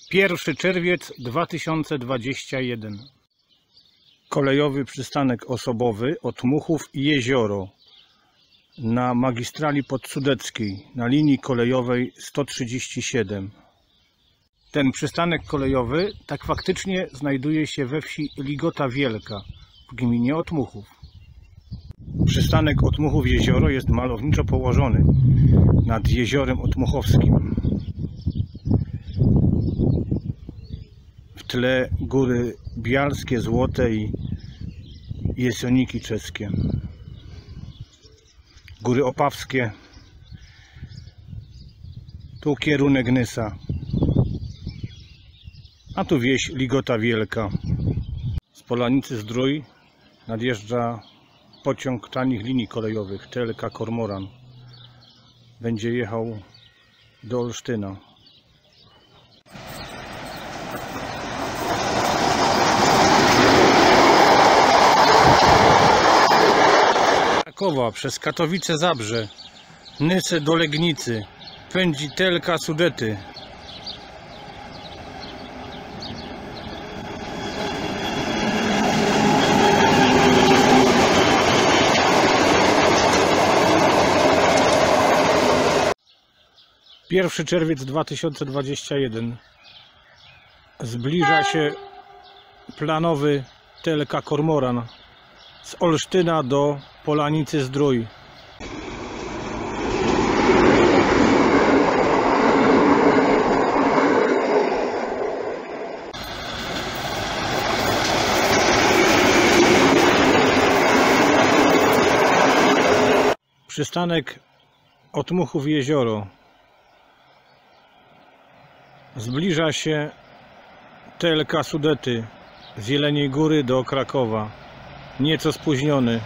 1 czerwiec 2021. Kolejowy przystanek osobowy Otmuchów i Jezioro na magistrali podsudeckiej na linii kolejowej 137. Ten przystanek kolejowy tak faktycznie znajduje się we wsi Ligota Wielka w gminie Otmuchów. Przystanek Otmuchów Jezioro jest malowniczo położony nad jeziorem otmuchowskim. W tle góry bialskie, złote i jesioniki czeskie. Góry opawskie. Tu kierunek Nysa. A tu wieś Ligota Wielka. Z Polanicy Zdrój nadjeżdża pociąg tanich linii kolejowych TLK Kormoran. Będzie jechał do Olsztyna. Krakowa przez Katowice Zabrze, Nysę do Legnicy pędzi TLK Sudety. Pierwszy czerwiec 2021. Zbliża się planowy TLK Kormoran z Olsztyna do Polanicy Zdrój. Przystanek Otmuchów Jezioro. Zbliża się TLK Sudety z Jeleniej Góry do Krakowa. Nieco spóźniony.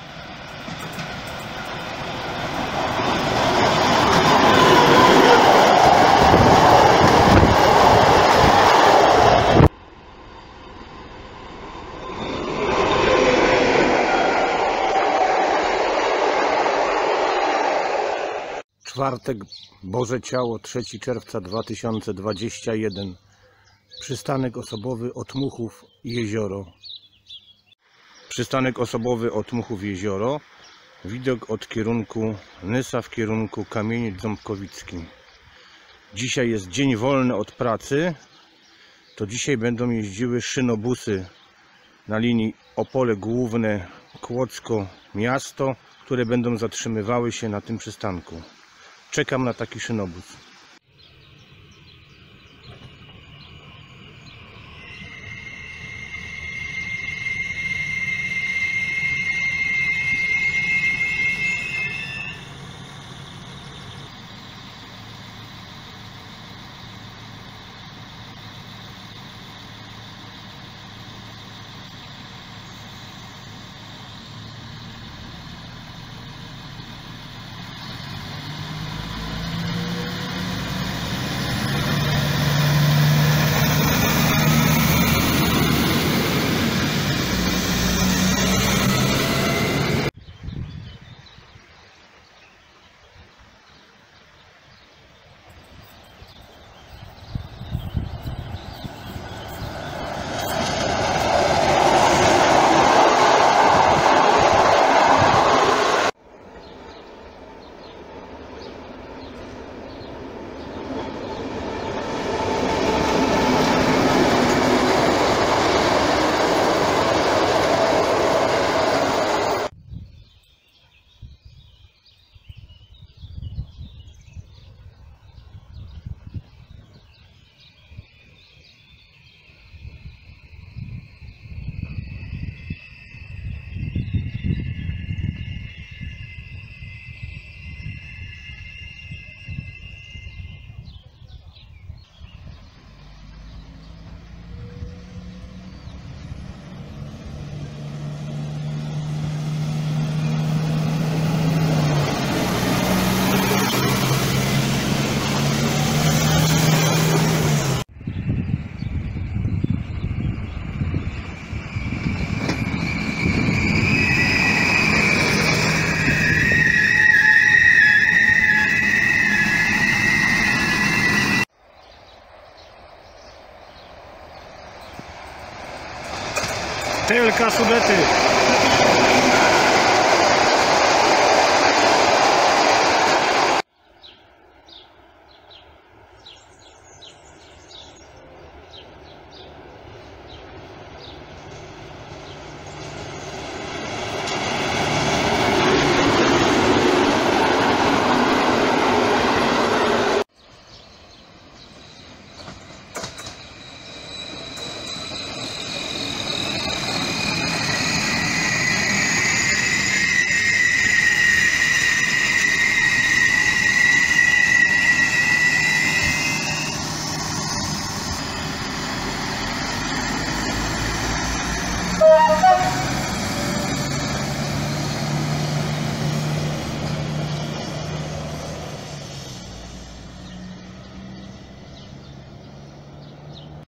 Czwartek, Boże Ciało, 3 czerwca 2021. Przystanek osobowy Otmuchów Jezioro. Przystanek osobowy Otmuchów Jezioro. Widok od kierunku Nysa w kierunku Kamienic Ząbkowicki. Dzisiaj jest dzień wolny od pracy. To dzisiaj będą jeździły szynobusy na linii Opole Główne Kłodzko miasto, które będą zatrzymywały się na tym przystanku. Czekam na taki szynobus. TLK Sudety.